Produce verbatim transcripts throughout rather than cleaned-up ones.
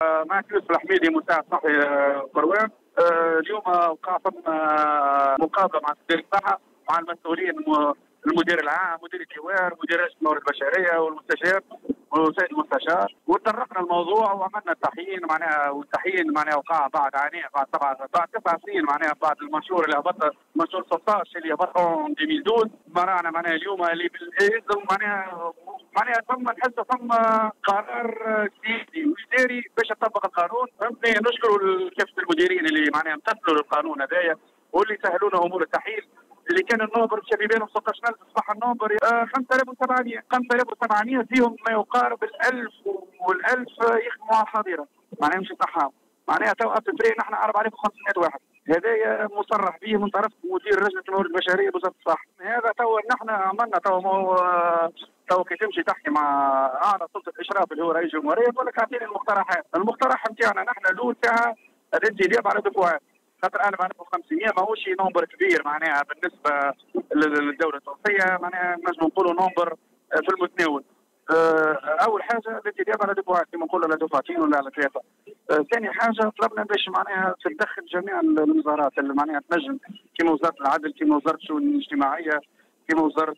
معك يوسف الحميدي مساعد صحي قروان. اليوم وقع ثم مقابله مع مدير الصحه مع المسؤولين، المدير العام، مدير الجوار، مدير الموارد البشريه والمستشار والسيد المستشار، وتطرقنا الموضوع وعملنا التحيين معناها، والتحيين معناها وقع بعد عناء بعد طبعا بعد تسع سنين معناها بعد المنشور اللي هبط، منشور ستة عشر اللي هبط في ألفين واثناشر. معناها معناها اليوم اللي يلزم معناها معناها ثم نحس ثم قرار سياسي واداري باش يطبق القانون. فهمتني، نشكروا كافه المديرين اللي معناها امتثلوا للقانون هذايا واللي سهلوا لنا امور التحيل. اللي كان النوبر شافي بينهم ستة عشر ألف اصبح النوبر خمسة آلاف وسبعمائة خمسة آلاف وسبعمائة فيهم ما يقارب الألف والألف يخدموا على الحظيره معناها مش صحاب. معناها تو في الفريق نحن أربعة آلاف وخمسمائة واحد، هذايا مصرح به من طرف مدير لجنه الموارد البشريه بوزاره الصحه. هذا تو نحن عملنا تو تو كي تمشي تحكي مع اعلى سلطه اشراف اللي هو رئيس الجمهوريه يقول لك اعطيني المقترحات. المقترح نتاعنا نحن الاول تاعها الانتداب على دفعات، خاطر ألف ألف وخمسمائة ماهوش نومبر كبير معناها بالنسبه للدوله التونسيه، معناها نجم نقولوا نومبر في المتناول. اول حاجه الانتداب على دفعات كما نقولوا على دفعتين ولا على ثلاثه. ثاني حاجه طلبنا باش معناها تتدخل جميع الوزارات اللي معناها تنجم، كما وزاره العدل، كما وزاره الشؤون الاجتماعيه، كما وزاره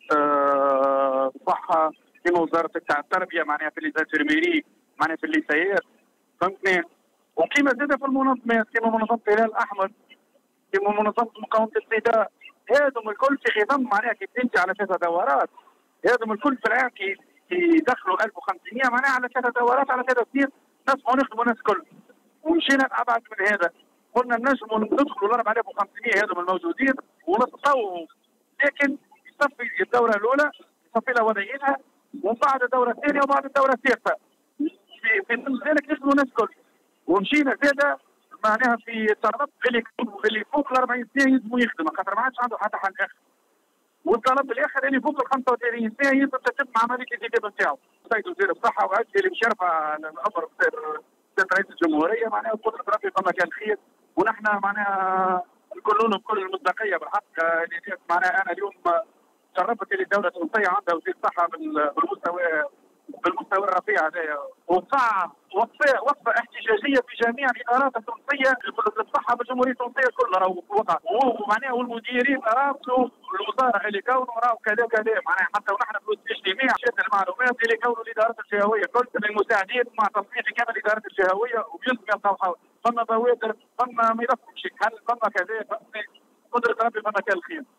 الصحه، كما وزاره التربيه معناها في ليزانفيرميري معناها في الليسيات. فهمتني؟ وكما زاد في المنظمات كما منظمه الهلال الاحمر، كما منظمه مقاومه السيداء، هذم الكل في خضم معناها كي تمشي على ثلاث دورات، هذم الكل في العام كي يدخلوا ألف وخمسمائة معناها على ثلاث دورات على ثلاث سنين نسمعوا نخدموا الناس الكل. ومشينا ابعد من هذا، قلنا نجموا ندخلوا ال أربعة آلاف وخمسمائة هذم الموجودين ونتطوعوا، لكن يصفي الدوره الاولى يصفي لها وضعيتها، ومن بعد الدوره الثانيه وبعد الدوره الثالثه في في ذلك نخدموا الناس الكل. ومشينا زاده معناها في طلب اللي اللي فوق ال أربعين سنه يلزموا يخدموا خاطر ما عادش عنده حتى حل اخر. والطلب الاخر اللي فوق ال خمسة وثلاثين سنه يلزم تتم عمليه الانتداب نتاعو. السيد وزير الصحه وعدي اللي مشرفه الامر سيد رئيس الجمهوريه معناها قدره ربي فما كان خير، ونحن معناها نقول لهم بكل المصداقيه بالحق اللي معناها انا اليوم شرفت اللي الدوله التونسيه عندها وزير الصحه بالمستوى بالمستوى الرفيع هذايا، وقع وقفه وقفه احتجاجيه في جميع الادارات التونسيه للصحه بالجمهوريه التونسيه كلها راهو وقع، ومعناها والمديرين راهو الوزاره اللي كونوا راهو كذا كذا معناها حتى ونحن في الاجتماع شفنا المعلومات اللي كونوا الادارات الجهويه كل المساعدين مع تصنيف كامل الادارات الجهويه وبيلزم يلقاو حول، ثم بوادر، ثم ملف مشي حل، ثم كذا، قدره ربي فما كان الخير.